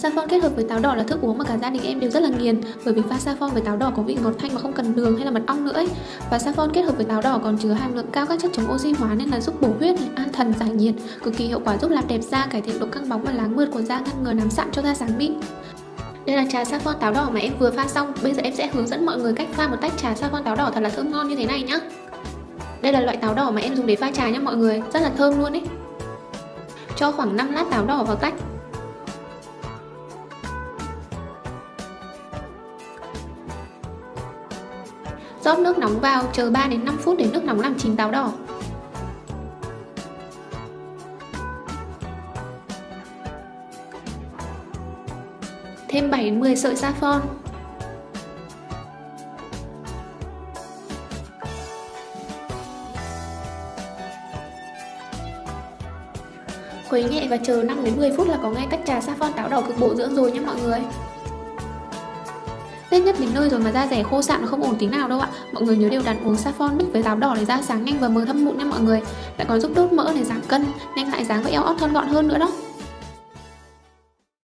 Saffron kết hợp với táo đỏ là thức uống mà cả gia đình em đều rất là nghiền, bởi vì pha saffron với táo đỏ có vị ngọt thanh mà không cần đường hay là mật ong nữa ấy. Và saffron kết hợp với táo đỏ còn chứa hàm lượng cao các chất chống oxy hóa nên là giúp bổ huyết, an thần, giải nhiệt, cực kỳ hiệu quả, giúp làm đẹp da, cải thiện độ căng bóng và láng mượt của da, ngăn ngừa nám sạm cho da sáng mịn. Đây là trà saffron táo đỏ mà em vừa pha xong. Bây giờ em sẽ hướng dẫn mọi người cách pha một tách trà saffron táo đỏ thật là thơm ngon như thế này nhá. Đây là loại táo đỏ mà em dùng để pha trà nhá mọi người, rất là thơm luôn ấy. Cho khoảng 5 lát táo đỏ vào tách. Rót nước nóng vào, chờ 3 đến 5 phút để nước nóng làm chín táo đỏ. Thêm 7 đến 10 sợi saffron. Khuấy nhẹ và chờ 5 đến 10 phút là có ngay tách trà saffron táo đỏ cực bổ dưỡng rồi nhé mọi người. Tết nhất đến nơi rồi mà da rẻ khô sạm nó không ổn tí nào đâu ạ. Mọi người nhớ đều đặn uống saffron mix với táo đỏ để da sáng nhanh và mờ thâm mụn nha mọi người. Lại còn giúp đốt mỡ để giảm cân, nhanh lại dáng và eo ót thon gọn hơn nữa đó.